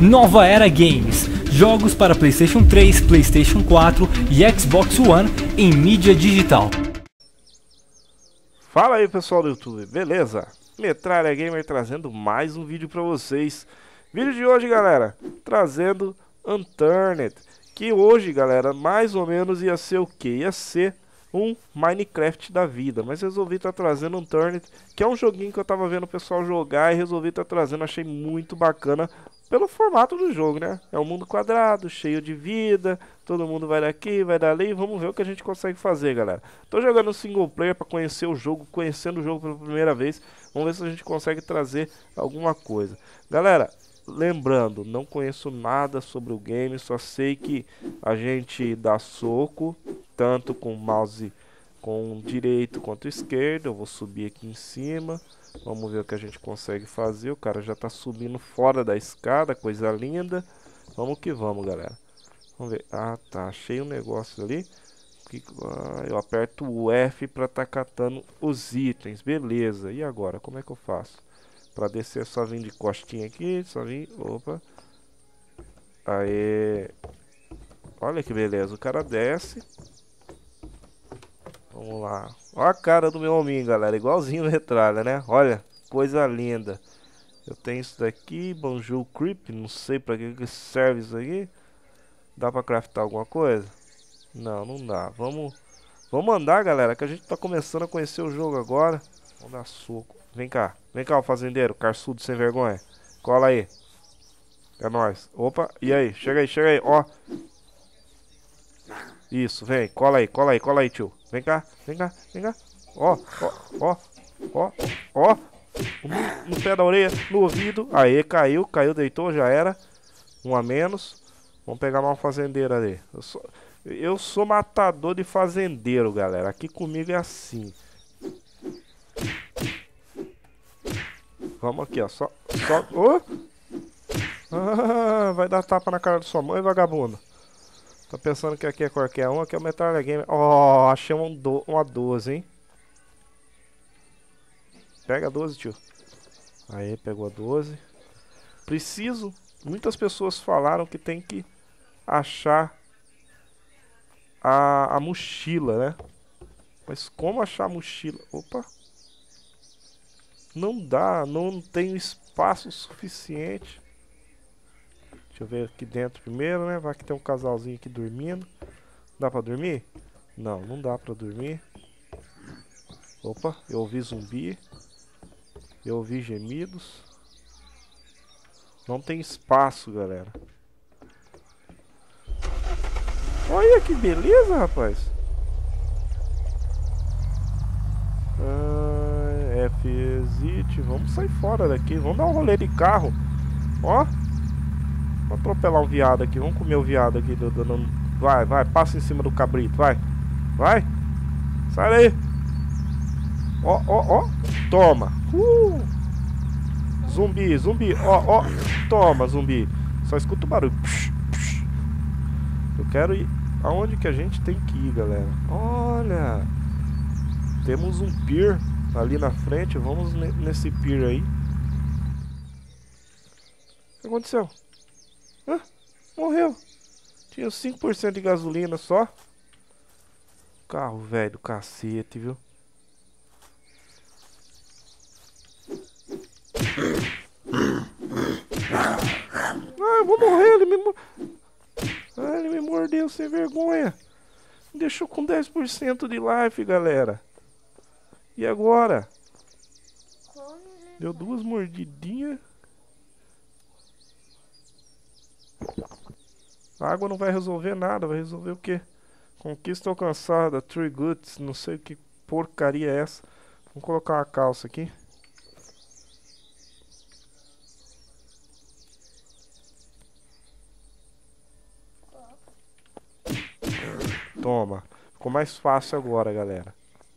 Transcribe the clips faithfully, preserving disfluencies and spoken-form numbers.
Nova Era Games, jogos para PlayStation três, PlayStation quatro e Xbox One em mídia digital. Fala aí pessoal do YouTube, beleza? Metralha Gamer trazendo mais um vídeo pra vocês. Vídeo de hoje, galera, trazendo Unturned, que hoje, galera, mais ou menos ia ser o que? Ia ser um Minecraft da vida, mas resolvi estar trazendo Unturned, que é um joguinho que eu tava vendo o pessoal jogar e resolvi estar trazendo, achei muito bacana pelo formato do jogo, né? É um mundo quadrado, cheio de vida, todo mundo vai daqui, vai dali, vamos ver o que a gente consegue fazer, galera. Tô jogando single player para conhecer o jogo, conhecendo o jogo pela primeira vez, vamos ver se a gente consegue trazer alguma coisa. Galera, lembrando, não conheço nada sobre o game, só sei que a gente dá soco, tanto com o mouse com direito quanto esquerdo. Eu vou subir aqui em cima, vamos ver o que a gente consegue fazer. O cara já tá subindo fora da escada, coisa linda. Vamos que vamos, galera. Vamos ver. Ah, tá, achei um negócio ali. Eu aperto o F para tá catando os itens, beleza. E agora, como é que eu faço? Para descer é só vir de costinha aqui, só vir, opa. Aê. Olha que beleza, o cara desce. Vamos lá. Olha a cara do meu hominho, galera, igualzinho metralha, né? Olha, coisa linda. Eu tenho isso daqui, Banjo Creep, não sei para que, que serve isso aqui. Dá para craftar alguma coisa? Não, não dá. Vamos, vamos andar, galera, que a gente tá começando a conhecer o jogo agora. Vamos dar soco. Vem cá, vem cá o fazendeiro, carçudo sem vergonha. Cola aí. É nóis. Opa, e aí? Chega aí, chega aí, ó. Isso, vem, cola aí, cola aí, cola aí, tio. Vem cá, vem cá, vem cá. Ó, ó, ó, ó, ó. No, no pé da orelha, no ouvido. Aí, caiu, caiu, deitou, já era. Um a menos. Vamos pegar mais um fazendeiro ali. Eu sou, eu sou matador de fazendeiro, galera. Aqui comigo é assim. Vamos aqui, ó. Só. só oh! Ah, vai dar tapa na cara da sua mãe, vagabundo. Tá pensando que aqui é qualquer um, aqui é o Metralha Gamer. Ó, oh, achei um do, uma doze, hein? Pega a doze, tio. Aí, pegou a doze. Preciso. Muitas pessoas falaram que tem que achar a, a mochila, né? Mas como achar a mochila? Opa. Não dá, não tenho espaço suficiente. Deixa eu ver aqui dentro primeiro, né? Vai que tem um casalzinho aqui dormindo. Dá pra dormir? Não, não dá pra dormir. Opa, eu ouvi zumbi. Eu ouvi gemidos. Não tem espaço, galera. Olha que beleza, rapaz. Ah, F exit. Vamos sair fora daqui. Vamos dar um rolê de carro. Ó. Vou atropelar um viado aqui. Vamos comer o viado aqui. Do, do, do... Vai, vai. Passa em cima do cabrito. Vai. Vai. Sai daí. Ó, ó, ó. Toma. Uh. Zumbi, zumbi. Ó, ó. Toma, zumbi. Só escuta o barulho. Psh, psh. Eu quero ir aonde que a gente tem que ir, galera. Olha. Temos um pier ali na frente. Vamos nesse pier aí. O que aconteceu? Ah, morreu. Tinha cinco por cento de gasolina só. Carro velho do cacete, viu? Ah, eu vou morrer. Ele me, mo... ah, ele me mordeu sem vergonha. Me deixou com dez por cento de life, galera. E agora? Deu duas mordidinhas. A água não vai resolver nada, vai resolver o quê? Conquista alcançada, Tree Goods, não sei que porcaria é essa. Vamos colocar uma calça aqui. Toma, ficou mais fácil agora, galera.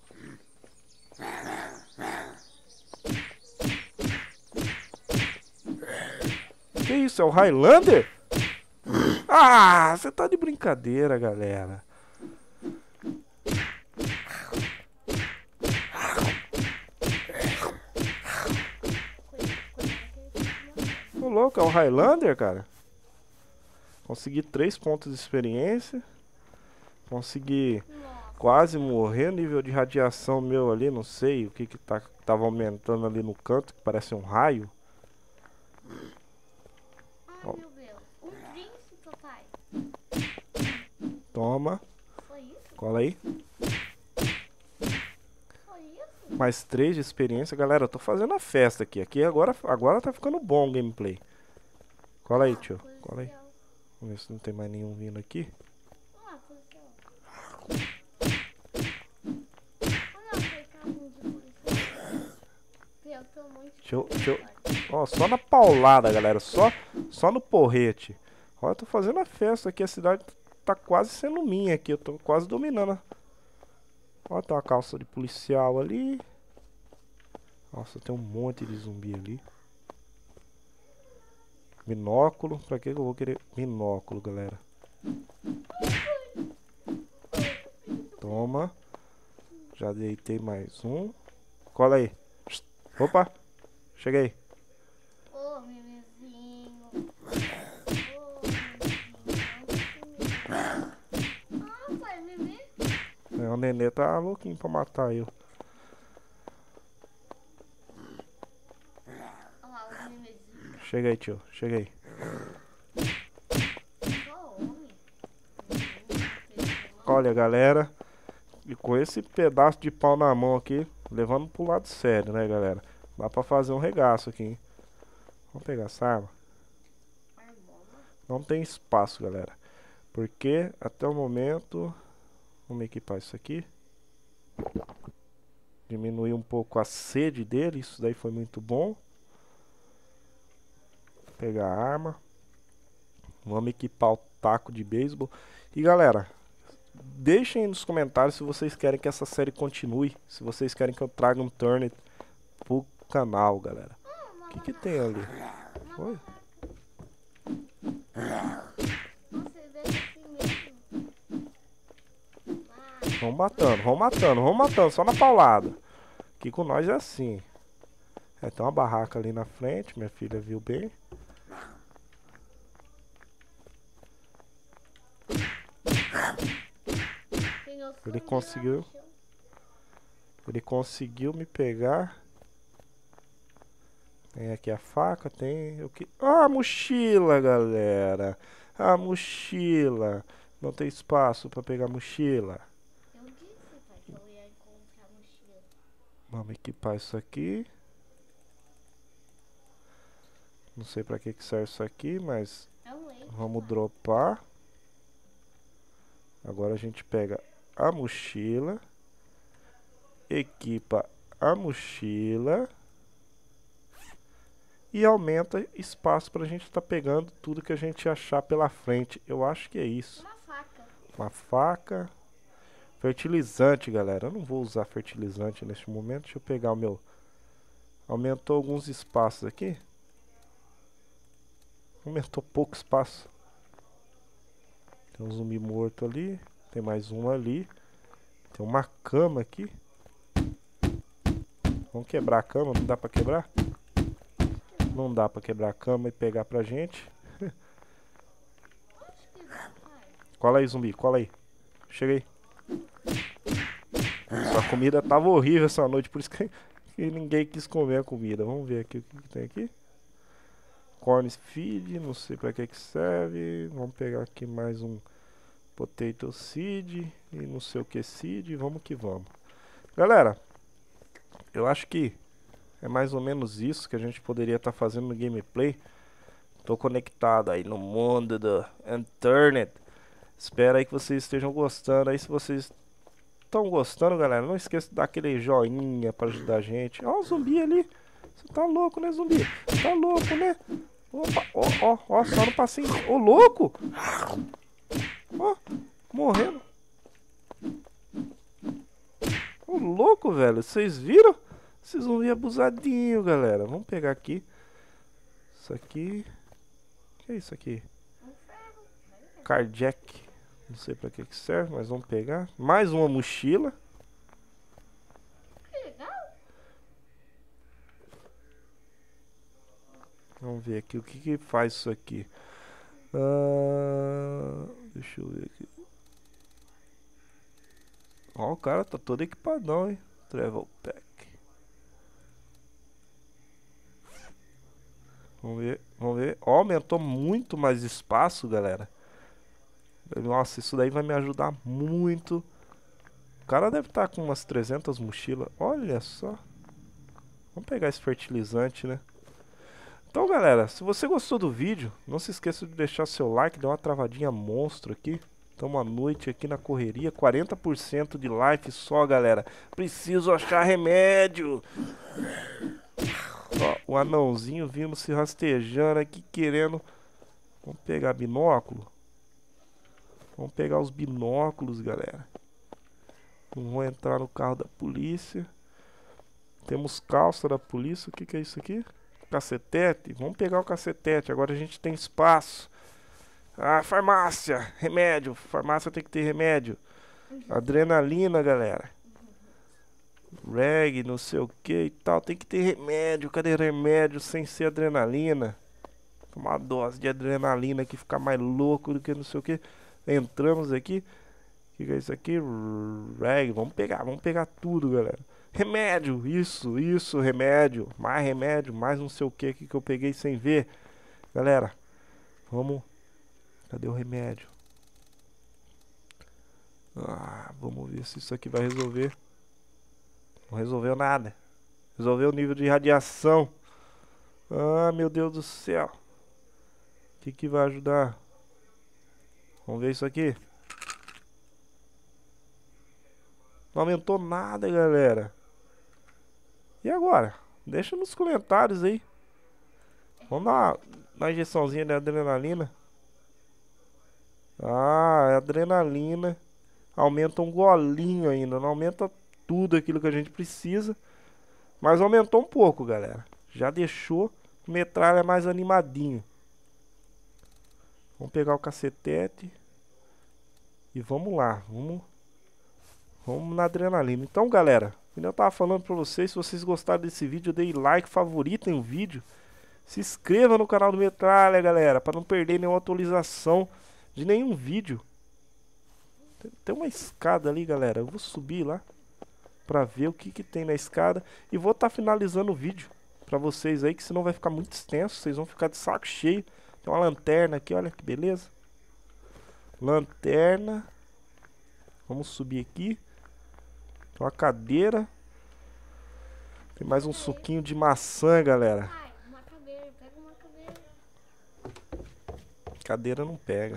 Que isso, é o Highlander? Ah, você tá de brincadeira, galera. Ô louco, é o Highlander, cara? Consegui três pontos de experiência. Consegui Nossa. quase morrer. Nível de radiação meu ali, não sei o que que tá, tava aumentando ali no canto, que parece um raio. Ai, Ó. meu Deus. Um príncipe, papai. Toma. Foi isso? Cola aí. Foi isso? Mais três de experiência. Galera, eu tô fazendo a festa aqui. Aqui agora, agora tá ficando bom o gameplay. Cola aí, tio. Policial. Cola aí. Vamos ver se não tem mais nenhum vindo aqui. Ah, policial. Olha, foi carrinho de policial. Eu tô muito... Deixa eu, deixa eu... Ó, só na paulada, galera. Só, só no porrete. Ó, eu tô fazendo a festa aqui. A cidade tá quase sendo minha aqui. Eu tô quase dominando. Ó, tem uma calça de policial ali. Nossa, tem um monte de zumbi ali. Binóculo. Pra que que eu vou querer binóculo, galera? Toma. Já deitei mais um. Cola aí. Opa. Cheguei. Ô, memezinho. Ô, memezinho. Ah, pai, meme. É, o nenê tá louquinho pra matar eu. Olha lá, o memezinho. Chega aí, tio. Chega aí. Só homem. Olha, galera. E com esse pedaço de pau na mão aqui, levando pro lado sério, né, galera? Dá pra fazer um regaço aqui, hein? Vamos pegar essa arma. Não tem espaço, galera. Porque até o momento... Vamos equipar isso aqui. Diminuir um pouco a sede dele. Isso daí foi muito bom. Pegar a arma. Vamos equipar o taco de beisebol. E galera, deixem aí nos comentários se vocês querem que essa série continue. Se vocês querem que eu traga um Turnet pro canal, galera. O que que tem ali? Oi? Você vê assim mesmo. Vai. Vamos matando, vamos matando, vamos matando. Só na paulada. Aqui com nós é assim. É, tem uma barraca ali na frente. Minha filha viu bem. Ele conseguiu. Ele conseguiu me pegar. Tem aqui a faca, tem o que? Ah, a mochila, galera. A mochila. Não tem espaço para pegar a mochila. Eu disse, pai, que eu ia encontrar a mochila. Vamos equipar isso aqui. Não sei para que que serve isso aqui, mas É um leite. vamos pai. dropar. Agora a gente pega a mochila. Equipa a mochila. E aumenta espaço pra gente estar pegando tudo que a gente achar pela frente. Eu acho que é isso. Uma faca. Uma faca. Fertilizante, galera. Eu não vou usar fertilizante neste momento. Deixa eu pegar o meu... Aumentou alguns espaços aqui. Aumentou pouco espaço. Tem um zumbi morto ali. Tem mais um ali. Tem uma cama aqui. Vamos quebrar a cama. Não dá pra quebrar? Não dá pra quebrar a cama e pegar pra gente. Acho que vai, pai. Cola aí, zumbi. Cola aí. Chega aí. Sua comida tava horrível essa noite. Por isso que, que ninguém quis comer a comida. Vamos ver aqui o que, que tem aqui. Corn feed. Não sei pra que que serve. Vamos pegar aqui mais um potato seed. E não sei o que seed. Vamos que vamos. Galera, eu acho que é mais ou menos isso que a gente poderia estar fazendo no gameplay. Tô conectado aí no mundo do internet. Espero aí que vocês estejam gostando. Aí se vocês estão gostando, galera, não esqueça de dar aquele joinha para ajudar a gente. Ó o zumbi ali. Você tá louco, né, zumbi? Tá louco, né? Opa, ó, ó, ó, só no passinho. Ô, louco! Ó, morrendo. Ô, louco, velho. Vocês viram? Esse zumbi abusadinho, galera. Vamos pegar aqui. Isso aqui. O que é isso aqui? Um ferro. Carjack. Não sei pra que que serve, mas vamos pegar. Mais uma mochila. Que legal. Vamos ver aqui o que que faz isso aqui. Ah, deixa eu ver aqui. Ó, o cara tá todo equipadão, hein? Travel Pack. Vamos ver, vamos ver. Ó, aumentou muito mais espaço, galera. Nossa, isso daí vai me ajudar muito. O cara deve estar com umas trezentas mochilas. Olha só. Vamos pegar esse fertilizante, né? Então, galera, se você gostou do vídeo, não se esqueça de deixar seu like, dar uma travadinha monstro aqui. Estamos à noite aqui na correria, quarenta por cento de life só, galera. Preciso achar remédio. Ó, o anãozinho vindo se rastejando aqui, querendo... Vamos pegar binóculo? Vamos pegar os binóculos, galera. Não vou entrar no carro da polícia. Temos calça da polícia. O que que é isso aqui? Cacetete. Vamos pegar o cacetete. Agora a gente tem espaço. Ah, farmácia. Remédio. Farmácia tem que ter remédio. Adrenalina, galera. Reg, não sei o que e tal. Tem que ter remédio. Cadê remédio sem ser adrenalina? Tomar uma dose de adrenalina que ficar mais louco do que não sei o que. Entramos aqui. O que, que é isso aqui? Reg. Vamos pegar. Vamos pegar tudo, galera. Remédio. Isso, isso. Remédio. Mais remédio. Mais não sei o que aqui que eu peguei sem ver. Galera. Vamos. Cadê o remédio? Ah, vamos ver se isso aqui vai resolver. Não resolveu nada. Resolveu o nível de radiação. Ah, meu Deus do céu. O que que vai ajudar? Vamos ver isso aqui. Não aumentou nada, galera. E agora? Deixa nos comentários aí. Vamos dar uma, uma injeçãozinha de adrenalina. Ah, é adrenalina. Aumenta um golinho ainda. Não aumenta tudo aquilo que a gente precisa. Mas aumentou um pouco, galera. Já deixou o metralha mais animadinho. Vamos pegar o cacetete. E vamos lá. Vamos, vamos na adrenalina. Então, galera, como eu tava falando pra vocês, se vocês gostaram desse vídeo, dê like, favoritem o vídeo. Se inscreva no canal do Metralha, galera, para não perder nenhuma atualização de nenhum vídeo. Tem, tem uma escada ali, galera. Eu vou subir lá pra ver o que que tem na escada. E vou estar tá finalizando o vídeo pra vocês aí, que senão vai ficar muito extenso. Vocês vão ficar de saco cheio. Tem uma lanterna aqui, olha que beleza. Lanterna. Vamos subir aqui. Tem uma cadeira. Tem mais um suquinho de maçã, galera. Uma cadeira, pega uma cadeira. Cadeira não pega.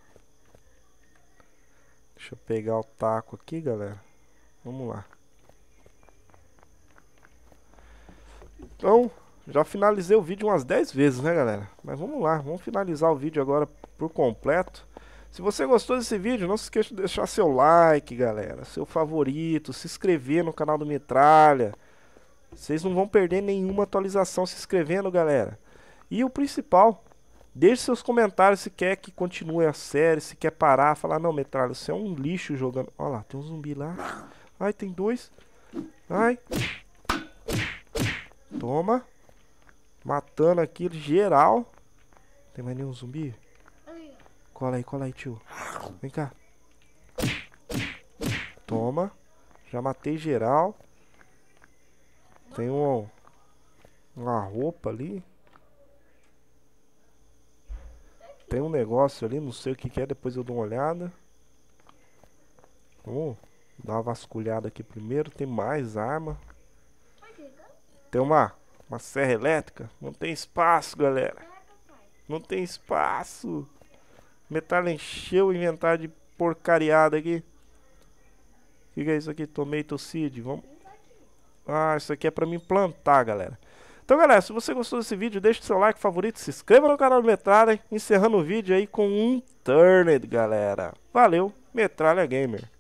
Deixa eu pegar o taco aqui, galera. Vamos lá. Então, já finalizei o vídeo umas dez vezes, né, galera? Mas vamos lá, vamos finalizar o vídeo agora por completo. Se você gostou desse vídeo, não se esqueça de deixar seu like, galera. Seu favorito, se inscrever no canal do Metralha. Vocês não vão perder nenhuma atualização se inscrevendo, galera. E o principal, deixe seus comentários se quer que continue a série, se quer parar, falar, não, Metralha, você é um lixo jogando. Olha lá, tem um zumbi lá. Ai, tem dois. Ai. Toma. Matando aqui geral. Tem mais nenhum zumbi? Cola aí, cola aí, tio. Vem cá. Toma. Já matei geral. Tem um, uma roupa ali. Tem um negócio ali, não sei o que que é, depois eu dou uma olhada. Vamos dar uma vasculhada aqui primeiro. Tem mais arma. Tem uma, uma serra elétrica. Não tem espaço, galera. Não tem espaço. Metralha encheu o inventário de porcariada aqui. O que que é isso aqui? Tomato seed. Vamos... Ah, isso aqui é pra mim plantar, galera. Então, galera, se você gostou desse vídeo, deixe seu like favorito, se inscreva no canal do Metralha, encerrando o vídeo aí com um Unturned, galera. Valeu, Metralha Gamer.